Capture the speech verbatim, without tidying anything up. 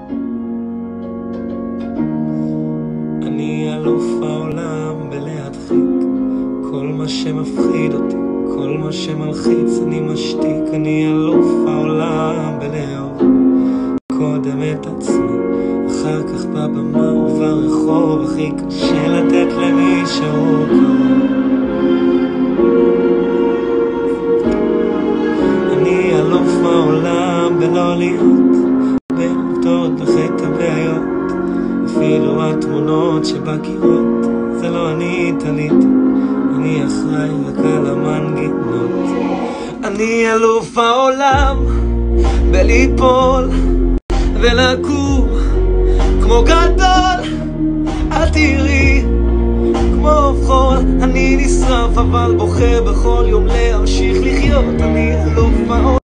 אני אלוף העולם בלהדחיק כל מה שמפחיד אותי, כל מה שמלחיץ אני משתיק. אני אלוף העולם בלאהוב קודם את עצמי, אחר כך בבמה וברחוב. הכי קשה לתת למישהו קרוב. אני אלוף העולם בלא להיות, בלטות בחטא הבעיות. אפילו התמונות שבקירות זה לא אני תליתי, אני אחראי רק על המנגינות. אני אלוף העולם בליפול ולקום כמו גדול, אל תראי כמו חול. אני נשרף אבל בוחר בכל יום להמשיך לחיות. אני אלוף העולם